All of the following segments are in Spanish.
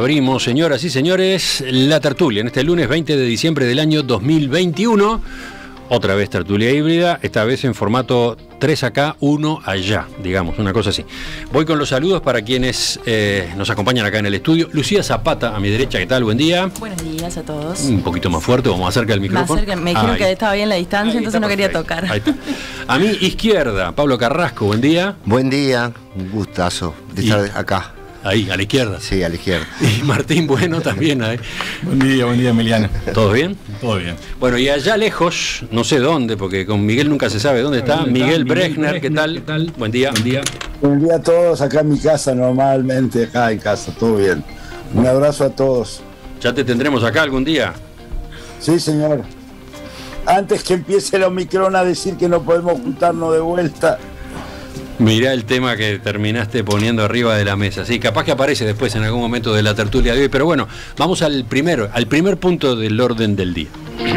abrimos, señoras y señores, la tertulia en este lunes 20 de diciembre del año 2021. Otra vez tertulia híbrida, esta vez en formato 3 acá, 1 allá, digamos, una cosa así. Voy con los saludos para quienes nos acompañan acá en el estudio. Lucía Zapata, a mi derecha, ¿qué tal? Buen día. Buenos días a todos. Un poquito más fuerte, vamos acerca del micrófono. Me dijeron que estaba bien la distancia, entonces no quería tocar. Ahí está. A mi izquierda, Pablo Carrasco, buen día. Buen día, un gustazo de estar acá. Ahí, a la izquierda. Sí, a la izquierda. Y Martín Bueno también ahí. Buen día, Emiliano. ¿Todo bien? Todo bien. Bueno, y allá lejos, no sé dónde, porque con Miguel nunca se sabe dónde está. Miguel Brechner, ¿qué tal? Buen día. Buen día. Buen día a todos, acá en mi casa normalmente, acá en casa, todo bien. Un abrazo a todos. ¿Ya te tendremos acá algún día? Sí, señor. Antes que empiece el Omicron a decir que no podemos juntarnos de vuelta. Mirá el tema que terminaste poniendo arriba de la mesa. Sí, capaz que aparece después en algún momento de la tertulia de hoy, pero bueno, vamos al primer punto del orden del día.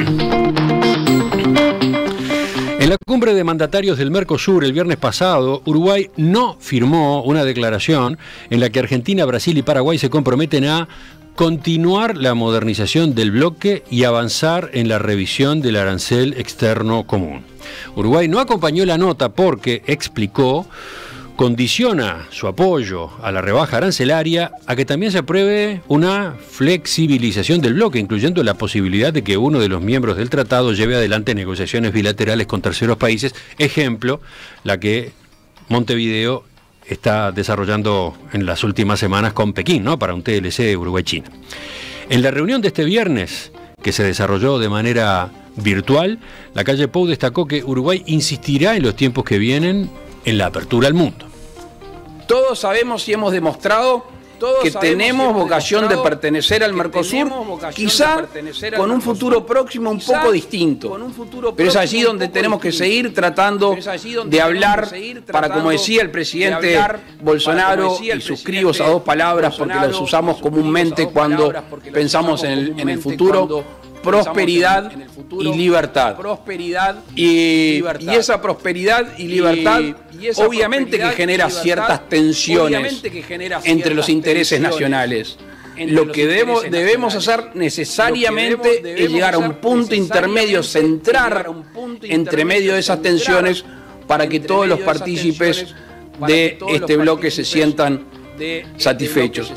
En la cumbre de mandatarios del Mercosur el viernes pasado, Uruguay no firmó una declaración en la que Argentina, Brasil y Paraguay se comprometen a continuar la modernización del bloque y avanzar en la revisión del arancel externo común. Uruguay no acompañó la nota porque, explicó, condiciona su apoyo a la rebaja arancelaria a que también se apruebe una flexibilización del bloque, incluyendo la posibilidad de que uno de los miembros del tratado lleve adelante negociaciones bilaterales con terceros países, ejemplo, la que Montevideo está desarrollando en las últimas semanas con Pekín, ¿no? Para un TLC Uruguay-China. En la reunión de este viernes, que se desarrolló de manera virtual, la calle Pou destacó que Uruguay insistirá en los tiempos que vienen en la apertura al mundo. Todos sabemos y hemos demostrado que tenemos vocación de pertenecer al Mercosur, quizá con un futuro próximo un poco distinto, pero es allí donde tenemos que seguir tratando de hablar para, como decía el presidente Bolsonaro, y suscribo esas dos palabras porque las usamos comúnmente cuando pensamos en el futuro: prosperidad y libertad. Y esa prosperidad y libertad obviamente que genera ciertas tensiones entre los intereses nacionales. Lo que debemos hacer necesariamente es llegar a un punto intermedio, centrar entre medio de esas tensiones para que todos los partícipes de este bloque se sientan satisfechos.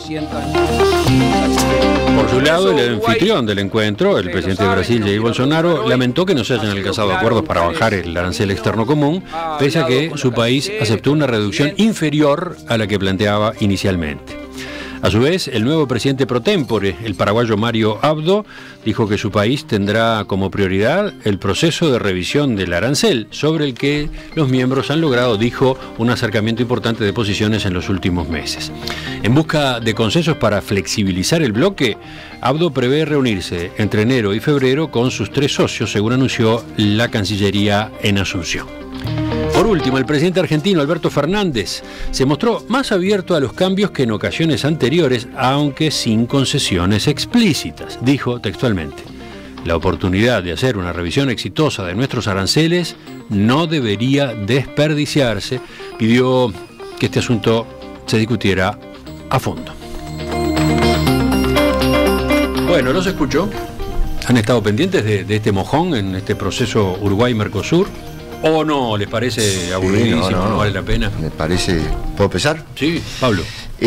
Por su lado, el anfitrión del encuentro, el presidente de Brasil, Jair Bolsonaro, lamentó que no se hayan alcanzado acuerdos para bajar el arancel externo común, pese a que su país aceptó una reducción inferior a la que planteaba inicialmente. A su vez, el nuevo presidente pro tempore, el paraguayo Mario Abdo, dijo que su país tendrá como prioridad el proceso de revisión del arancel, sobre el que los miembros han logrado, dijo, un acercamiento importante de posiciones en los últimos meses. En busca de consensos para flexibilizar el bloque, Abdo prevé reunirse entre enero y febrero con sus 3 socios, según anunció la Cancillería en Asunción. Por último, el presidente argentino Alberto Fernández se mostró más abierto a los cambios que en ocasiones anteriores, aunque sin concesiones explícitas. Dijo textualmente: la oportunidad de hacer una revisión exitosa de nuestros aranceles no debería desperdiciarse. Pidió que este asunto se discutiera a fondo. Bueno, los escucho. ¿Han estado pendientes de este mojón en este proceso Uruguay-Mercosur? ¿O no? ¿Les parece aburridísimo? No vale la pena. Me parece... ¿Puedo empezar? Sí, Pablo.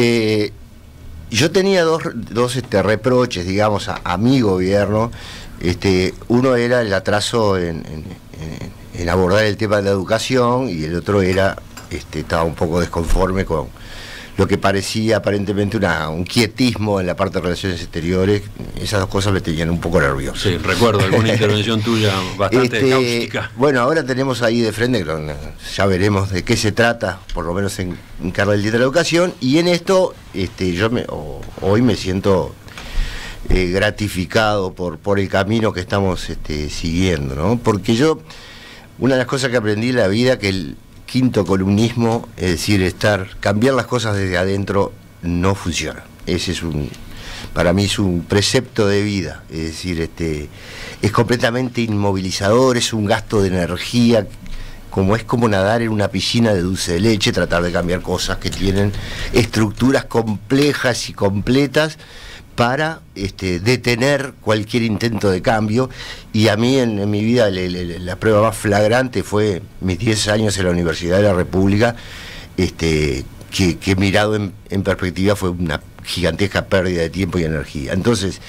Yo tenía dos reproches, digamos, a mi gobierno. Uno era el atraso en abordar el tema de la educación, y el otro era, estaba un poco desconforme con lo que parecía aparentemente un quietismo en la parte de relaciones exteriores. Esas dos cosas me tenían un poco nervioso. Sí, recuerdo alguna intervención tuya bastante cáustica. Bueno, ahora tenemos ahí de frente, ya veremos de qué se trata, por lo menos en cara del Día de la Educación, y en esto hoy me siento gratificado por el camino que estamos siguiendo, ¿no? Porque una de las cosas que aprendí en la vida, que el quinto columnismo, es decir, cambiar las cosas desde adentro, no funciona. Ese para mí es un precepto de vida, es decir, es completamente inmovilizador, es un gasto de energía es como nadar en una piscina de dulce de leche, tratar de cambiar cosas que tienen estructuras complejas y completas para detener cualquier intento de cambio. Y a mí en mi vida la prueba más flagrante fue mis 10 años en la Universidad de la República, que mirado en perspectiva fue una gigantesca pérdida de tiempo y energía. Entonces,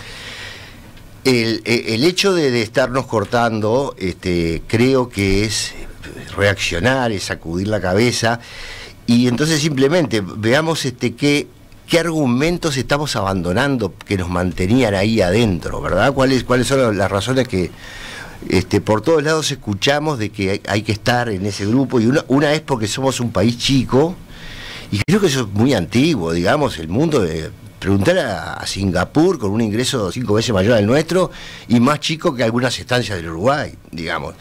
el hecho de estarnos cortando, creo que es reaccionar, es sacudir la cabeza, y entonces simplemente veamos qué argumentos estamos abandonando que nos mantenían ahí adentro, ¿verdad? ¿Cuáles son las razones que por todos lados escuchamos de que hay que estar en ese grupo? Y una es porque somos un país chico, y creo que eso es muy antiguo, digamos, el mundo preguntar a Singapur con un ingreso 5 veces mayor al nuestro y más chico que algunas estancias del Uruguay, digamos.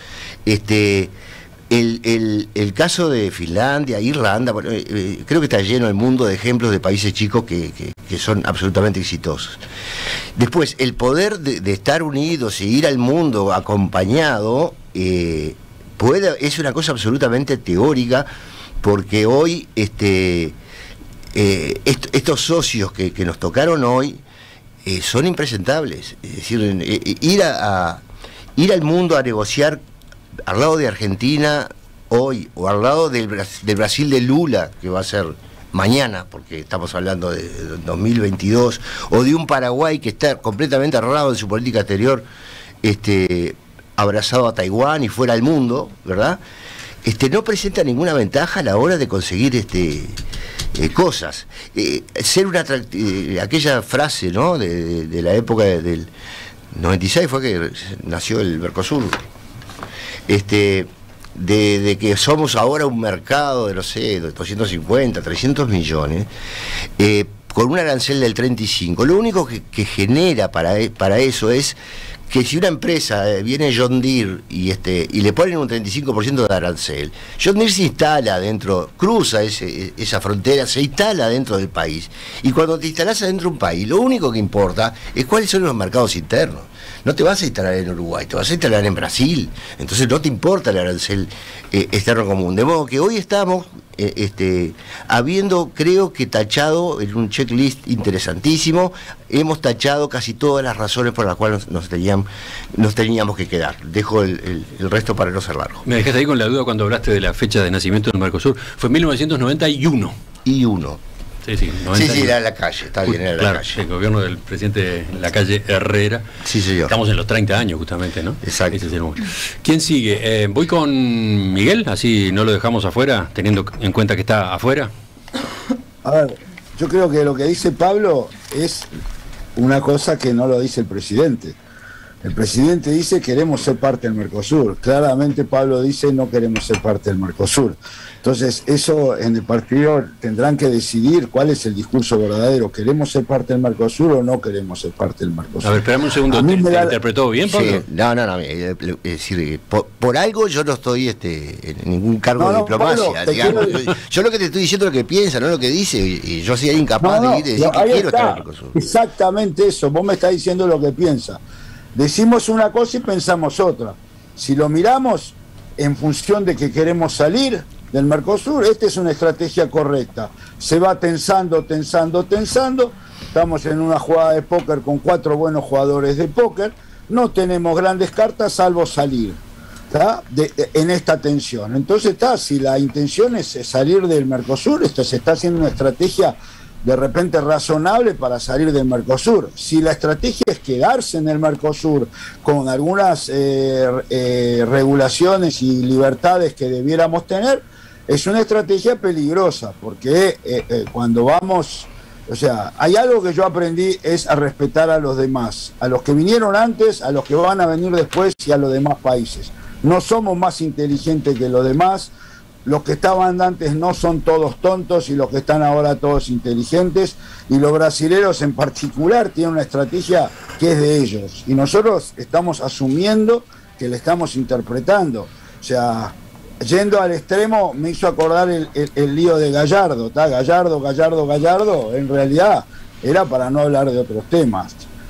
El caso de Finlandia, Irlanda, bueno, creo que está lleno el mundo de ejemplos de países chicos que son absolutamente exitosos. Después, el poder de estar unidos e ir al mundo acompañado es una cosa absolutamente teórica, porque hoy estos socios que nos tocaron hoy son impresentables. Es decir, ir al mundo a negociar al lado de Argentina hoy, o al lado del Brasil de Lula, que va a ser mañana, porque estamos hablando de 2022, o de un Paraguay que está completamente arreglado en su política exterior, abrazado a Taiwán y fuera del mundo, ¿verdad? No presenta ninguna ventaja a la hora de conseguir cosas. Ser aquella frase, ¿no?, de la época del 96 fue que nació el Mercosur, de que somos ahora un mercado de, no sé, de 250, 300 millones, con un arancel del 35%. Lo único que genera para eso es que si una empresa viene John Deere y le ponen un 35% de arancel, John Deere se instala dentro, cruza esa frontera, se instala dentro del país, y cuando te instalás adentro de un país, lo único que importa es cuáles son los mercados internos. No te vas a instalar en Uruguay, te vas a instalar en Brasil, entonces no te importa el arancel externo común. De modo que hoy estamos habiendo, creo que tachado en un checklist interesantísimo, hemos tachado casi todas las razones por las cuales nos teníamos que quedar. Dejo el resto para no ser largo. Me dejaste ahí con la duda cuando hablaste de la fecha de nacimiento del Mercosur. Fue 1991. Sí, era la calle, está bien, era la calle. El gobierno del presidente Lacalle Herrera. Sí, señor. Estamos en los 30 años justamente, ¿no? Exacto. Ese es el número. ¿Quién sigue? Voy con Miguel, así no lo dejamos afuera, teniendo en cuenta que está afuera. A ver, yo creo que lo que dice Pablo es una cosa que no lo dice el presidente. El presidente dice queremos ser parte del Mercosur. Claramente Pablo dice no queremos ser parte del Mercosur. Entonces eso en el partido tendrán que decidir cuál es el discurso verdadero. ¿Queremos ser parte del Mercosur o no queremos ser parte del Mercosur? A ver, esperame un segundo. ¿Te interpretó bien, Pablo? Sí, no. Es decir, por algo yo no estoy en ningún cargo de diplomacia. Pablo, digamos. Yo lo que te estoy diciendo es lo que piensa, no lo que dice. Y yo soy incapaz de ir y decir que quiero estar en el Mercosur. Exactamente eso. Vos me estás diciendo lo que piensa. Decimos una cosa y pensamos otra. Si lo miramos en función de que queremos salir del Mercosur, esta es una estrategia correcta. Se va tensando. Estamos en una jugada de póker con 4 buenos jugadores de póker. No tenemos grandes cartas salvo salir, ¿tá? En esta tensión. Entonces, si la intención es salir del Mercosur, se está haciendo una estrategia de repente razonable para salir del Mercosur. Si la estrategia es quedarse en el Mercosur con algunas regulaciones y libertades que debiéramos tener, es una estrategia peligrosa, porque cuando vamos, o sea, hay algo que yo aprendí, es a respetar a los demás, a los que vinieron antes, a los que van a venir después y a los demás países. No somos más inteligentes que los demás. Los que estaban antes no son todos tontos y los que están ahora todos inteligentes, y los brasileros en particular tienen una estrategia que es de ellos y nosotros estamos asumiendo que la estamos interpretando. O sea, yendo al extremo me hizo acordar el lío de Gallardo, Gallardo, en realidad era para no hablar de otros temas.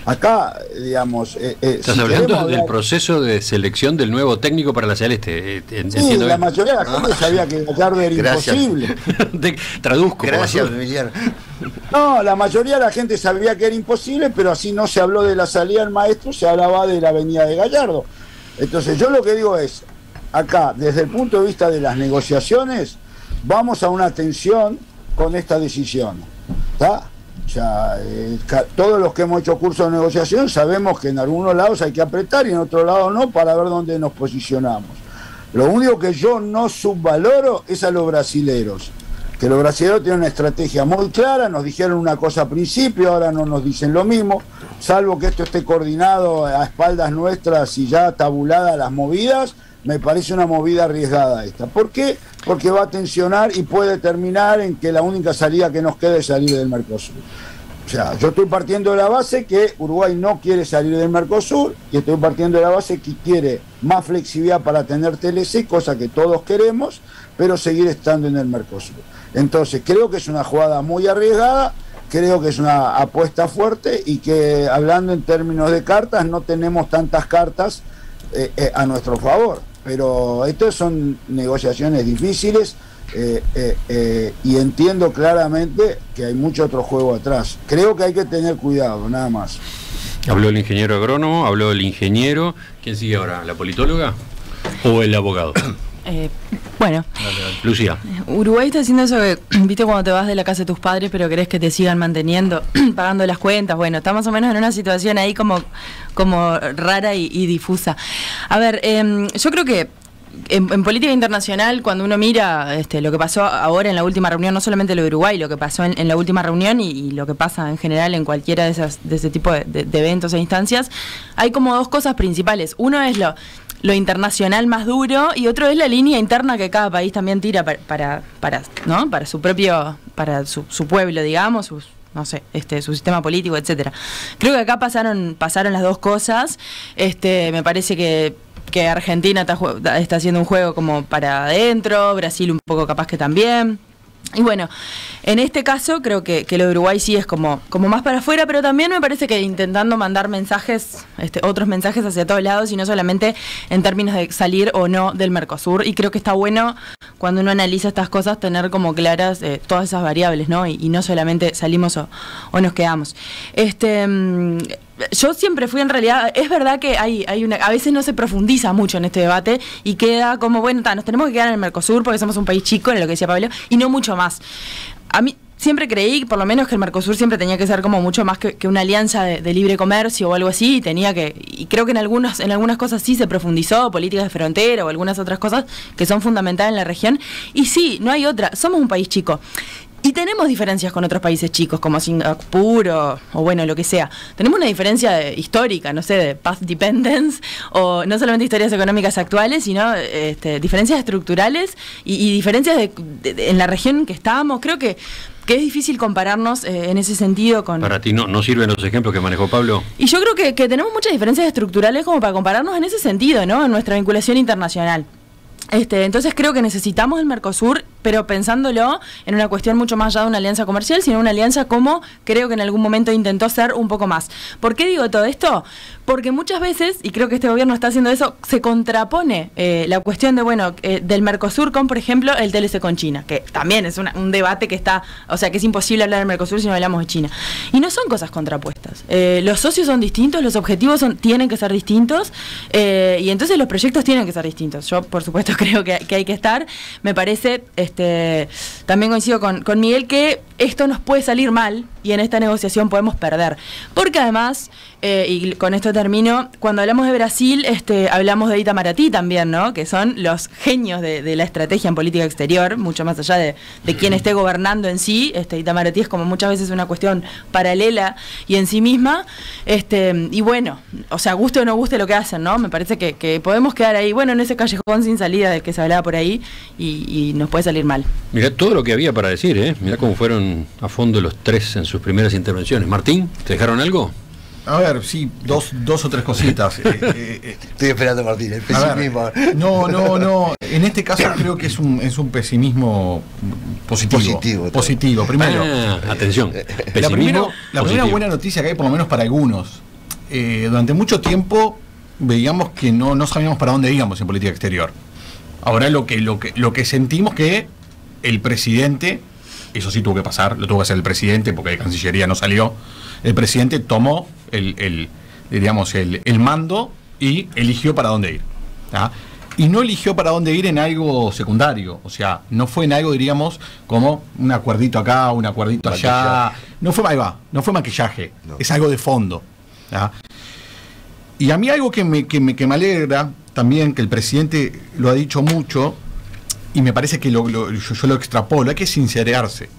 Acá, digamos... Estás hablando del proceso de selección del nuevo técnico para la Celeste. Sí, la mayoría de la gente sabía que Gallardo era imposible. Traduzco. Gracias, Emiliano. No, la mayoría de la gente sabía que era imposible, pero así no se habló de la salida del maestro, se hablaba de la venida de Gallardo. Entonces yo lo que digo es, acá, desde el punto de vista de las negociaciones, vamos a una tensión con esta decisión. ¿Está? O sea, todos los que hemos hecho cursos de negociación sabemos que en algunos lados hay que apretar y en otros lados no, para ver dónde nos posicionamos. Lo único que yo no subvaloro es a los brasileros, que los brasileros tienen una estrategia muy clara, nos dijeron una cosa al principio, ahora no nos dicen lo mismo, salvo que esto esté coordinado a espaldas nuestras y ya tabuladas las movidas. Me parece una movida arriesgada esta. ¿Por qué? Porque va a tensionar y puede terminar en que la única salida que nos queda es salir del Mercosur. O sea, yo estoy partiendo de la base que Uruguay no quiere salir del Mercosur y estoy partiendo de la base que quiere más flexibilidad para tener TLC, cosa que todos queremos, pero seguir estando en el Mercosur. Entonces, creo que es una jugada muy arriesgada, creo que es una apuesta fuerte y que, hablando en términos de cartas, no tenemos tantas cartas a nuestro favor. Pero estas son negociaciones difíciles y entiendo claramente que hay mucho otro juego atrás. Creo que hay que tener cuidado, nada más. Habló el ingeniero agrónomo, habló el ingeniero. ¿Quién sigue ahora? ¿La politóloga o el abogado? Bueno, Lucía. Uruguay está haciendo eso que, viste, cuando te vas de la casa de tus padres pero querés que te sigan manteniendo, pagando las cuentas. Bueno, está más o menos en una situación ahí como rara y difusa. A ver, yo creo que en política internacional, cuando uno mira lo que pasó ahora en la última reunión, no solamente lo de Uruguay, lo que pasó en la última reunión y lo que pasa en general en cualquiera de ese tipo de eventos e instancias, hay como dos cosas principales. Uno es lo internacional más duro y otro es la línea interna que cada país también tira para su propio, para su pueblo, digamos, no sé, su sistema político, etcétera. Creo que acá pasaron las dos cosas. Me parece que Argentina está haciendo un juego como para adentro, Brasil un poco capaz que también. Y bueno, en este caso creo que lo de Uruguay sí es como más para afuera, pero también me parece que intentando mandar mensajes, otros mensajes hacia todos lados y no solamente en términos de salir o no del Mercosur. Y creo que está bueno cuando uno analiza estas cosas tener como claras todas esas variables, ¿no? Y no solamente salimos o nos quedamos. Yo siempre fui, en realidad, es verdad que a veces no se profundiza mucho en este debate y queda como, bueno, nos tenemos que quedar en el Mercosur porque somos un país chico, era lo que decía Pablo, y no mucho más. A mí siempre creí, por lo menos, que el Mercosur siempre tenía que ser como mucho más que una alianza de libre comercio o algo así, y creo que en algunas cosas sí se profundizó, políticas de frontera o algunas otras cosas que son fundamentales en la región, y sí, no hay otra, somos un país chico. Y tenemos diferencias con otros países chicos, como Singapur o bueno, lo que sea. Tenemos una diferencia histórica, no sé, de path dependence, o no solamente historias económicas actuales, sino diferencias estructurales y diferencias en la región en que estamos. Creo que es difícil compararnos en ese sentido con... Para ti no sirven los ejemplos que manejó Pablo. Y yo creo que tenemos muchas diferencias estructurales como para compararnos en ese sentido, ¿no? En nuestra vinculación internacional. Entonces creo que necesitamos el Mercosur, pero pensándolo en una cuestión mucho más allá de una alianza comercial, sino una alianza como creo que en algún momento intentó ser un poco más. ¿Por qué digo todo esto? Porque muchas veces, y creo que este gobierno está haciendo eso, se contrapone la cuestión de del Mercosur con, por ejemplo, el TLC con China, que también es un debate que está, o sea, que es imposible hablar del Mercosur si no hablamos de China. Y no son cosas contrapuestas. Los socios son distintos, los objetivos tienen que ser distintos, y entonces los proyectos tienen que ser distintos. Yo, por supuesto, creo que hay que estar. Me parece, también coincido con Miguel, que esto nos puede salir mal y en esta negociación podemos perder. Porque además, y con esto termino, cuando hablamos de Brasil, hablamos de Itamaraty también, ¿no? Que son los genios de la estrategia en política exterior, mucho más allá de quien esté gobernando en sí. Itamaraty es como muchas veces una cuestión paralela y en sí misma. Y bueno, o sea, guste o no guste lo que hacen, ¿no? Me parece que podemos quedar ahí, bueno, en ese callejón sin salida del que se hablaba por ahí y nos puede salir mal. Mirá todo lo que había para decir, ¿eh? Mirá cómo fueron a fondo los tres en sus primeras intervenciones. Martín, ¿te dejaron algo? A ver, sí, dos o tres cositas. Estoy esperando a Martín, el pesimismo. No. En este caso creo que es un pesimismo positivo. Primero, atención. La primera buena noticia que hay, por lo menos para algunos, durante mucho tiempo veíamos que no sabíamos para dónde íbamos en política exterior. Ahora lo que sentimos que el presidente, eso sí tuvo que pasar, lo tuvo que hacer el presidente porque de Cancillería no salió, el presidente tomó el mando y eligió para dónde ir. ¿Ah? Y no eligió para dónde ir en algo secundario, o sea, no fue en algo, diríamos, como un acuerdito acá, un acuerdito allá, no fue maquillaje, no. Es algo de fondo. ¿Ah? Y a mí algo que me alegra también, que el presidente lo ha dicho mucho, y me parece que yo lo extrapolo, hay que sincerarse.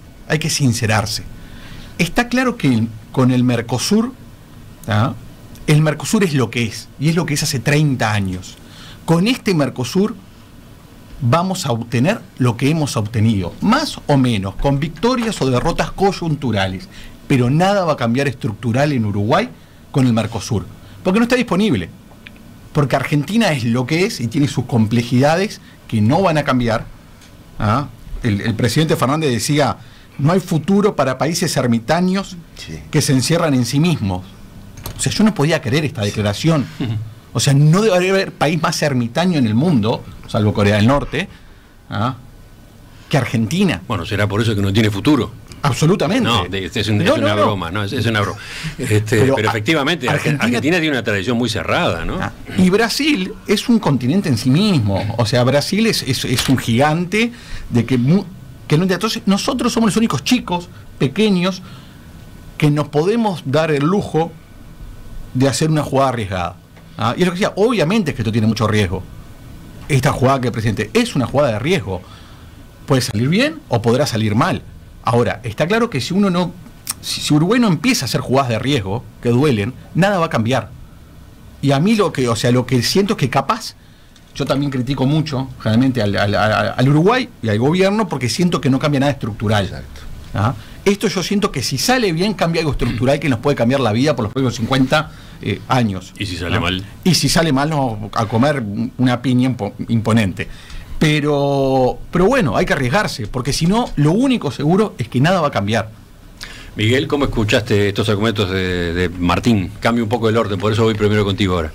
Está claro que con el Mercosur, ¿ah? El Mercosur es lo que es, y es lo que es hace 30 años. Con este Mercosur vamos a obtener lo que hemos obtenido, más o menos, con victorias o derrotas coyunturales, pero nada va a cambiar estructural en Uruguay con el Mercosur, porque no está disponible, porque Argentina es lo que es y tiene sus complejidades que no van a cambiar. ¿Ah? El presidente Fernández decía, no hay futuro para países ermitaños que se encierran en sí mismos. O sea, yo no podía creer esta declaración. O sea, no debe haber país más ermitaño en el mundo, salvo Corea del Norte, ¿ah? que Argentina. Bueno, será por eso que no tiene futuro. Absolutamente. No, es una broma, ¿no? Es una broma. Pero efectivamente, Argentina tiene una tradición muy cerrada, ¿no? Y Brasil es un continente en sí mismo. O sea, Brasil es un gigante de que no. Entonces, nosotros somos los únicos chicos, pequeños, que nos podemos dar el lujo de hacer una jugada arriesgada. ¿Ah? Y es lo que decía, obviamente es que esto tiene mucho riesgo. Esta jugada que el presidente es una jugada de riesgo. Puede salir bien o podrá salir mal. Ahora, está claro que si Uruguay no empieza a hacer jugadas de riesgo, que duelen, nada va a cambiar. Y a mí lo que siento es que capaz, yo también critico mucho, generalmente al Uruguay y al gobierno, porque siento que no cambia nada estructural. Exacto. ¿Ah? Esto yo siento que si sale bien, cambia algo estructural que nos puede cambiar la vida por los próximos 50 años. ¿Y si sale mal? Y si sale mal, nos vamos a comer una piña imponente. Pero bueno, hay que arriesgarse, porque si no, lo único seguro es que nada va a cambiar. Miguel, ¿cómo escuchaste estos argumentos de Martín? Cambio un poco el orden, por eso voy primero contigo ahora.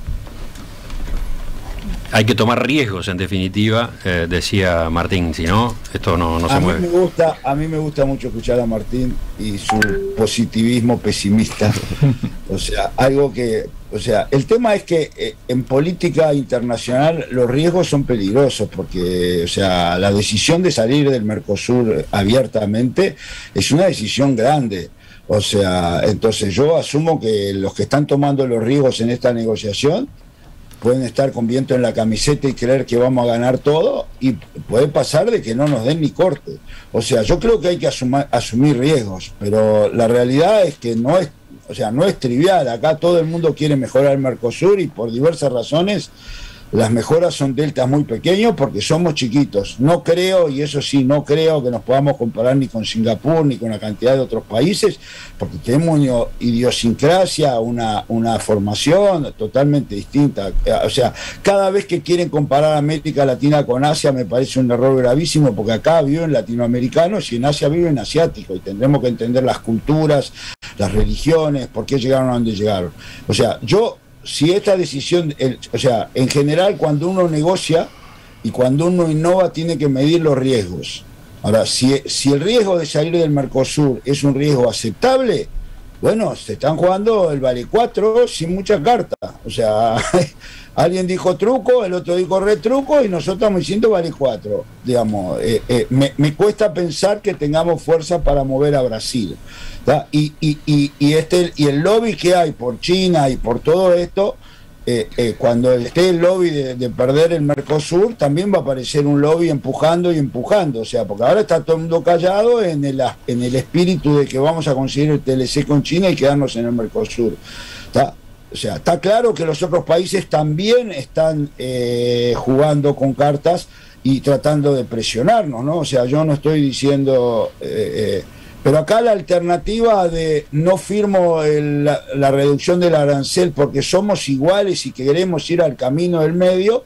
Hay que tomar riesgos, en definitiva, decía Martín, si no, esto no se mueve. A mí me gusta mucho escuchar a Martín y su positivismo pesimista. El tema es que en política internacional los riesgos son peligrosos, porque, la decisión de salir del Mercosur abiertamente es una decisión grande. Entonces yo asumo que los que están tomando los riesgos en esta negociación pueden estar con viento en la camiseta y creer que vamos a ganar todo, y puede pasar de que no nos den ni corte. Yo creo que hay que asumir riesgos, pero la realidad es que no es trivial. Acá todo el mundo quiere mejorar el Mercosur y por diversas razones las mejoras son deltas muy pequeños porque somos chiquitos. No creo, y eso sí, no creo que nos podamos comparar ni con Singapur ni con la cantidad de otros países, porque tenemos una idiosincrasia, una formación totalmente distinta. Cada vez que quieren comparar América Latina con Asia me parece un error gravísimo, porque acá viven latinoamericanos y en Asia viven asiáticos, y tendremos que entender las culturas, las religiones, por qué llegaron a donde llegaron. Si esta decisión, en general, cuando uno negocia y cuando uno innova, tiene que medir los riesgos. Ahora, si el riesgo de salir del Mercosur es un riesgo aceptable, bueno, se están jugando el vale 4 sin mucha carta. Alguien dijo truco, el otro dijo retruco, y nosotros estamos diciendo vale 4. Me cuesta pensar que tengamos fuerza para mover a Brasil. Y el lobby que hay por China y por todo esto, cuando esté el lobby de perder el Mercosur, también va a aparecer un lobby empujando, porque ahora está todo el mundo callado en el espíritu de que vamos a conseguir el TLC con China y quedarnos en el Mercosur. Está claro que los otros países también están jugando con cartas y tratando de presionarnos, ¿no? Yo no estoy diciendo... pero acá la alternativa de no firmo la reducción del arancel porque somos iguales y queremos ir al camino del medio,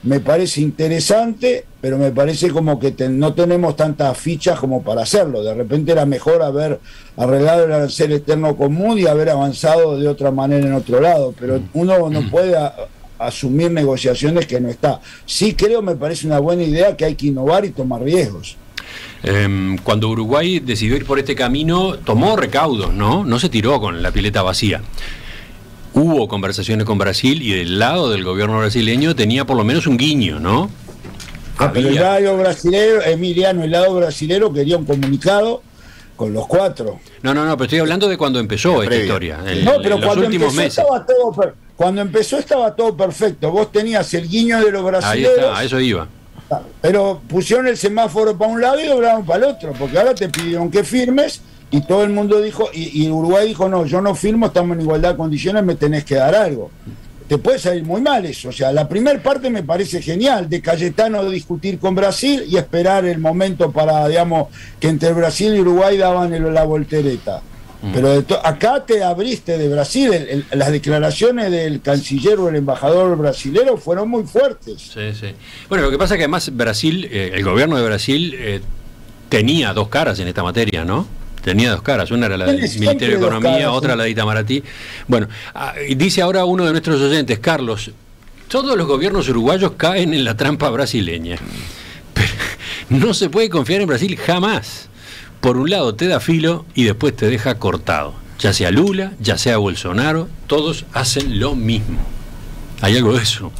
me parece interesante, pero me parece como que no tenemos tantas fichas como para hacerlo. De repente era mejor haber arreglado el arancel externo común y haber avanzado de otra manera en otro lado, pero uno no puede asumir negociaciones que no está. Sí creo, me parece una buena idea que hay que innovar y tomar riesgos. Cuando Uruguay decidió ir por este camino, tomó recaudos, ¿no? No se tiró con la pileta vacía. Hubo conversaciones con Brasil y del lado del gobierno brasileño tenía por lo menos un guiño, ¿no? Pero el lado brasilero, Emiliano, el lado brasilero quería un comunicado con los 4. No, pero estoy hablando de cuando empezó esta historia. Pero cuando empezó cuando empezó estaba todo perfecto. Vos tenías el guiño de los brasileños. Ahí está, a eso iba. Pero pusieron el semáforo para un lado y doblaron para el otro, porque ahora te pidieron que firmes y todo el mundo dijo, y Uruguay dijo, no, yo no firmo, estamos en igualdad de condiciones, me tenés que dar algo. Te puede salir muy mal eso. O sea, la primera parte me parece genial, de Cayetano discutir con Brasil y esperar el momento para, digamos, que entre Brasil y Uruguay daban la voltereta. Pero acá te abriste de Brasil, las declaraciones del canciller o el embajador brasilero fueron muy fuertes. Sí. Bueno, lo que pasa es que además Brasil, el gobierno de Brasil tenía dos caras en esta materia, ¿no? Tenía dos caras, una era la del Ministerio de Economía, otra la de Itamaraty. Bueno, dice ahora uno de nuestros oyentes, Carlos, todos los gobiernos uruguayos caen en la trampa brasileña. Pero no se puede confiar en Brasil jamás. Por un lado te da filo y después te deja cortado. Ya sea Lula, ya sea Bolsonaro, todos hacen lo mismo. ¿Hay algo de eso?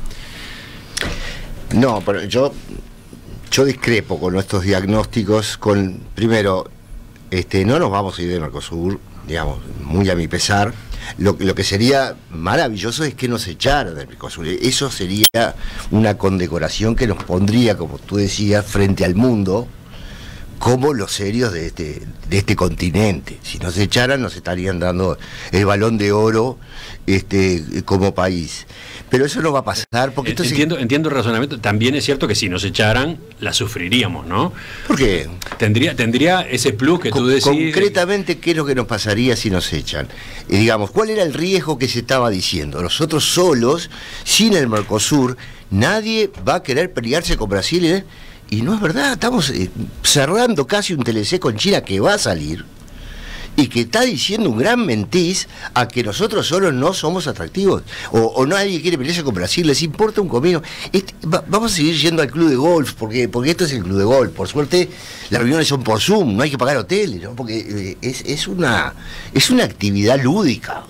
No, pero yo discrepo con nuestros diagnósticos. Primero, no nos vamos a ir de Mercosur, digamos, muy a mi pesar. Lo que sería maravilloso es que nos echaran del Mercosur. Eso sería una condecoración que nos pondría, como tú decías, frente al mundo, como los serios de este continente. Si nos echaran, nos estarían dando el Balón de Oro como país. Pero eso no va a pasar porque entiendo el razonamiento. También es cierto que si nos echaran, la sufriríamos, ¿no? ¿Por qué? Tendría ese plus que tú decís. Concretamente, ¿qué es lo que nos pasaría si nos echan? Digamos, ¿cuál era el riesgo que se estaba diciendo? Nosotros solos, sin el Mercosur, nadie va a querer pelearse con Brasil, y no es verdad. Estamos cerrando casi un TLC con China que va a salir y que está diciendo un gran mentís a que nosotros solos no somos atractivos o nadie quiere pelearse con Brasil, les importa un comino. Vamos a seguir yendo al club de golf porque esto es el club de golf. Por suerte las reuniones son por Zoom, no hay que pagar hoteles, ¿no? Porque es una actividad lúdica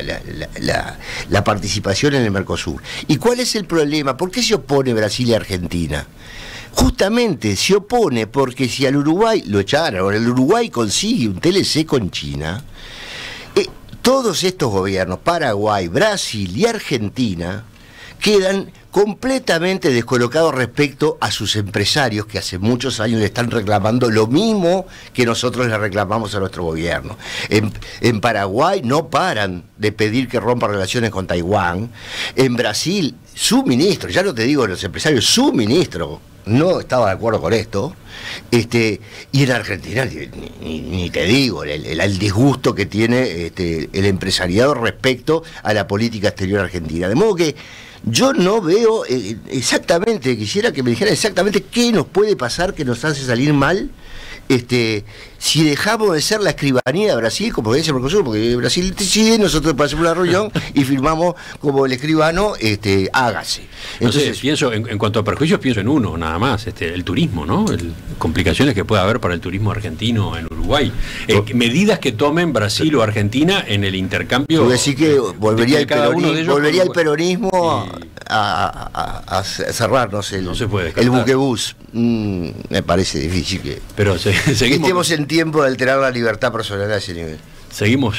la participación en el Mercosur. ¿Y cuál es el problema? ¿Por qué se opone Brasil y Argentina? Justamente se opone porque si al Uruguay lo echaron, o el Uruguay consigue un TLC con China, todos estos gobiernos, Paraguay, Brasil y Argentina, quedan completamente descolocados respecto a sus empresarios que hace muchos años le están reclamando lo mismo que nosotros le reclamamos a nuestro gobierno. En Paraguay no paran de pedir que rompa relaciones con Taiwán. En Brasil, su ministro, ya no te digo los empresarios, su ministro no estaba de acuerdo con esto. Y en Argentina ni te digo el disgusto que tiene el empresariado respecto a la política exterior argentina. De modo que yo no veo exactamente, quisiera que me dijeran exactamente qué nos puede pasar que nos hace salir mal si dejamos de ser la escribanía de Brasil, como dice Mercosur, porque Brasil decide, nosotros pasamos una reunión y firmamos como el escribano, hágase. Entonces, pienso, en cuanto a perjuicios, pienso en uno, nada más, el turismo, ¿no? Complicaciones que puede haber para el turismo argentino en Uruguay. Medidas que tomen Brasil o Argentina en el intercambio. Quiero decir que volvería el peronismo a cerrarnos el buquebús. Me parece difícil que... Pero estemos en tiempo de alterar la libertad personal a ese nivel. Seguimos.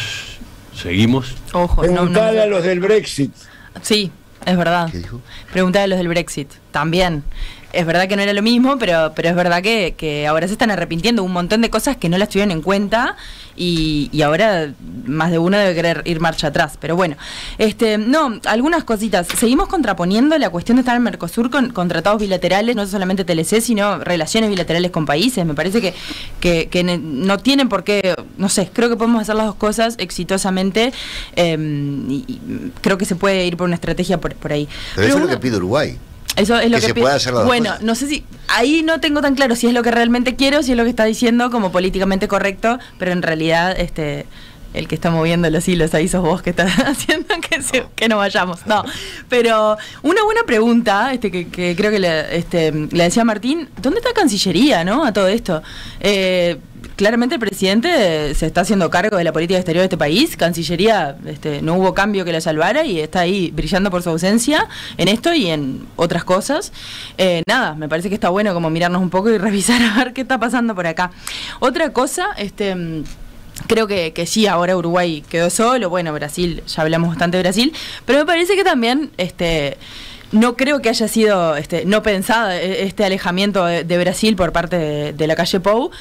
Ojo, preguntale a los del Brexit. Sí, es verdad. ¿Qué dijo? Preguntale a los del Brexit. También. Es verdad que no era lo mismo, pero es verdad que ahora se están arrepintiendo un montón de cosas que no las tuvieron en cuenta y ahora más de uno debe querer ir marcha atrás. Pero bueno, algunas cositas. Seguimos contraponiendo la cuestión de estar en Mercosur con tratados bilaterales, no solamente TLC, sino relaciones bilaterales con países. Me parece que no tienen por qué, no sé, creo que podemos hacer las dos cosas exitosamente y creo que se puede ir por una estrategia por ahí. Pero eso es lo que pide Uruguay. Eso es lo que se puede hacer las dos bueno, cosas. no sé si ahí no tengo tan claro si es lo que realmente quiero, si es lo que está diciendo como políticamente correcto, pero en realidad el que está moviendo los hilos ahí sos vos que estás haciendo que no vayamos. No, pero una buena pregunta que creo que le decía Martín, ¿dónde está Cancillería, no? A todo esto. Claramente el presidente se está haciendo cargo de la política exterior de este país. Cancillería, no hubo cambio que lo salvara y está ahí brillando por su ausencia en esto y en otras cosas. Nada, me parece que está bueno como mirarnos un poco y revisar a ver qué está pasando por acá. Otra cosa, creo que sí, ahora Uruguay quedó solo, bueno, Brasil, ya hablamos bastante de Brasil, pero me parece que también no creo que haya sido no pensada este alejamiento de Brasil por parte de la calle Pou.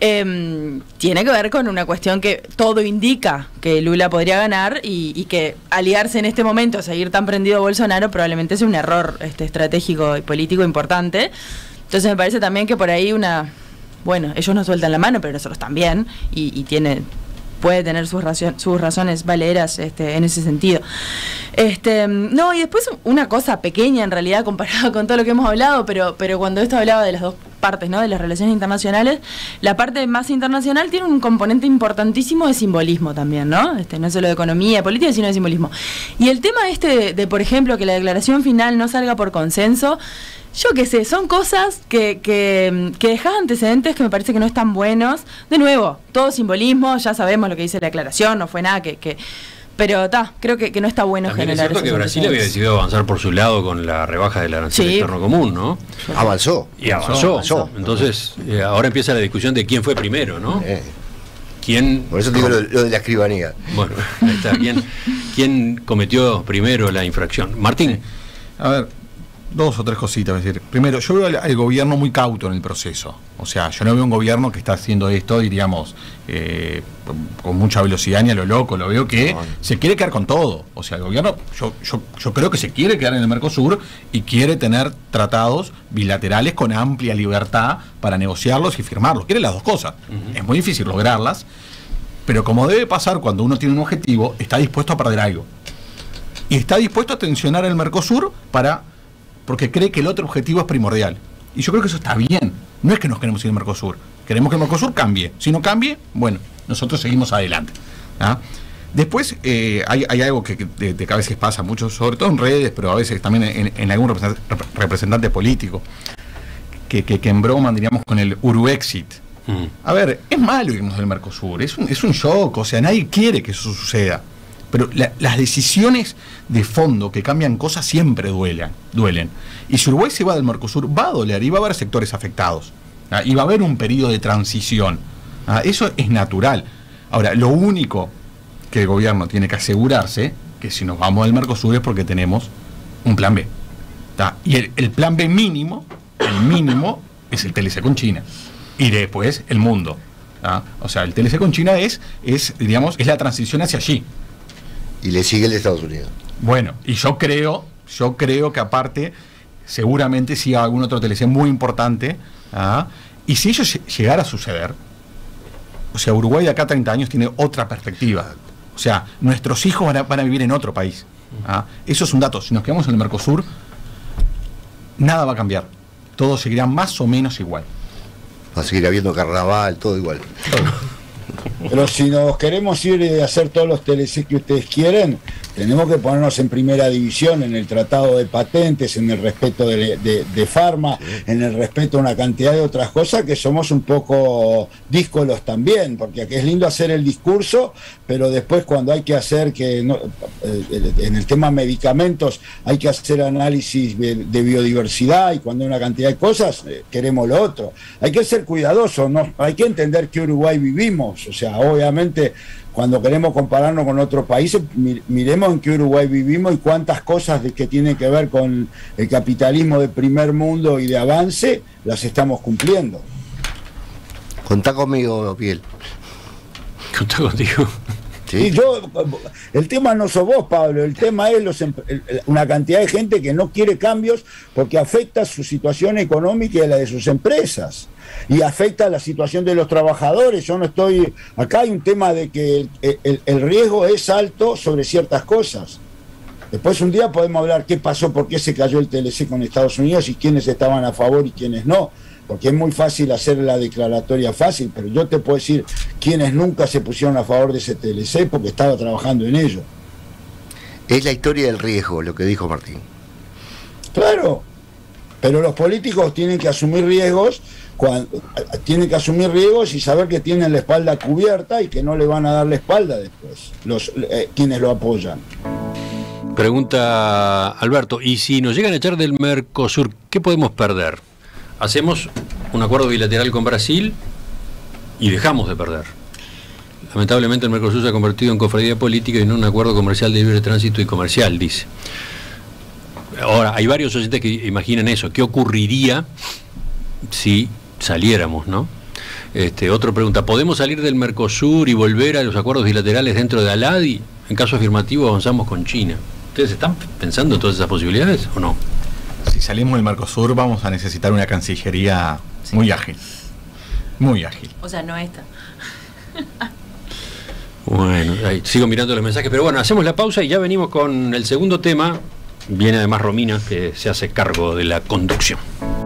Tiene que ver con una cuestión que todo indica que Lula podría ganar y que aliarse en este momento, seguir tan prendido a Bolsonaro, probablemente sea un error estratégico y político importante. Entonces me parece también que por ahí bueno, ellos no sueltan la mano, pero nosotros también, y puede tener sus razones valeras en ese sentido. No, y después una cosa pequeña en realidad comparado con todo lo que hemos hablado, pero cuando esto hablaba de las dos partes, ¿no? De las relaciones internacionales, la parte más internacional tiene un componente importantísimo de simbolismo también, ¿no? No solo de economía, política, sino de simbolismo. Y el tema de por ejemplo, que la declaración final no salga por consenso, yo qué sé, son cosas que dejas antecedentes que me parece que no están buenos. De nuevo, todo simbolismo, ya sabemos lo que dice la declaración, no fue nada pero creo que no está bueno también generar. Es cierto que Brasil había decidido avanzar por su lado con la rebaja del arancel externo común, ¿no? Avanzó. Y avanzó. Entonces, ahora empieza la discusión de quién fue primero, ¿no? ¿Quién? Por eso digo lo de la escribanía. Bueno, ahí está. ¿Quién cometió primero la infracción? Martín. A ver, dos o tres cositas. Es decir, primero, yo veo al gobierno muy cauto en el proceso. O sea, yo no veo un gobierno que está haciendo esto, diríamos, con mucha velocidad ni a lo loco. Lo veo que se quiere quedar con todo. O sea, el gobierno, yo creo que se quiere quedar en el Mercosur y quiere tener tratados bilaterales con amplia libertad para negociarlos y firmarlos. Quiere las dos cosas. Es muy difícil lograrlas, pero como debe pasar cuando uno tiene un objetivo, está dispuesto a perder algo. Y está dispuesto a tensionar el Mercosur porque cree que el otro objetivo es primordial. Y yo creo que eso está bien. No es que nos queremos ir al Mercosur. Queremos que el Mercosur cambie. Si no cambie, bueno, nosotros seguimos adelante. ¿Ah? Después hay algo que a veces pasa mucho, sobre todo en redes, pero a veces también en algún representante político, que embroman, diríamos, con el Uruexit. A ver, es malo irnos del Mercosur. Es un shock. O sea, nadie quiere que eso suceda. Pero las decisiones de fondo que cambian cosas siempre duelen. Y si Uruguay se va del Mercosur, va a doler y va a haber sectores afectados. Y va a haber un periodo de transición. Eso es natural. Ahora, lo único que el gobierno tiene que asegurarse, que si nos vamos del Mercosur es porque tenemos un plan B. Y el plan B mínimo, es el TLC con China. Y después el mundo. O sea, el TLC con China es la transición hacia allí. Y le sigue el de Estados Unidos. Bueno, y yo creo que aparte seguramente siga algún otro TLC muy importante. Y si ello llegara a suceder, o sea, Uruguay de acá a 30 años tiene otra perspectiva. O sea, nuestros hijos van a vivir en otro país. Eso es un dato. Si nos quedamos en el Mercosur, nada va a cambiar. Todo seguirá más o menos igual. Va a seguir habiendo carnaval, todo igual. Pero si nos queremos ir a hacer todos los TLC que ustedes quieren, tenemos que ponernos en primera división en el tratado de patentes, en el respeto de Pharma, en el respeto a una cantidad de otras cosas que somos un poco díscolos también, porque aquí es lindo hacer el discurso, pero después cuando hay que hacer en el tema medicamentos hay que hacer análisis de biodiversidad y cuando hay una cantidad de cosas queremos lo otro. Hay que ser cuidadosos, ¿no? Hay que entender que Uruguay vivimos, o sea, obviamente cuando queremos compararnos con otros países, miremos en qué Uruguay vivimos y cuántas cosas que tienen que ver con el capitalismo de primer mundo y de avance, las estamos cumpliendo. Contá conmigo, Piel. Contá contigo. Sí. El tema no sos vos, Pablo, el tema es una cantidad de gente que no quiere cambios porque afecta su situación económica y la de sus empresas. Y afecta la situación de los trabajadores. Acá hay un tema de que el riesgo es alto sobre ciertas cosas. Después un día podemos hablar qué pasó, por qué se cayó el TLC con Estados Unidos y quiénes estaban a favor y quiénes no, porque es muy fácil hacer la declaratoria fácil, pero yo te puedo decir quiénes nunca se pusieron a favor de ese TLC porque estaba trabajando en ello. Es la historia del riesgo, lo que dijo Martín. Claro, pero los políticos tienen que asumir riesgos, y saber que tienen la espalda cubierta y que no le van a dar la espalda después quienes lo apoyan. Pregunta Alberto, ¿y si nos llegan a echar del Mercosur, qué podemos perder? Hacemos un acuerdo bilateral con Brasil y dejamos de perder. Lamentablemente el Mercosur se ha convertido en cofradía política y no en un acuerdo comercial de libre tránsito y comercial, dice. Ahora, hay varios oyentes que imaginan eso. ¿Qué ocurriría si saliéramos, no? Otro pregunta, ¿podemos salir del Mercosur y volver a los acuerdos bilaterales dentro de ALADI? En caso afirmativo avanzamos con China. ¿Ustedes están pensando en todas esas posibilidades o no? Si salimos del Mercosur vamos a necesitar una cancillería muy ágil. Muy ágil. O sea, no esta. Bueno, ahí, sigo mirando los mensajes, pero bueno, hacemos la pausa y ya venimos con el segundo tema. Viene además Romina, que se hace cargo de la conducción.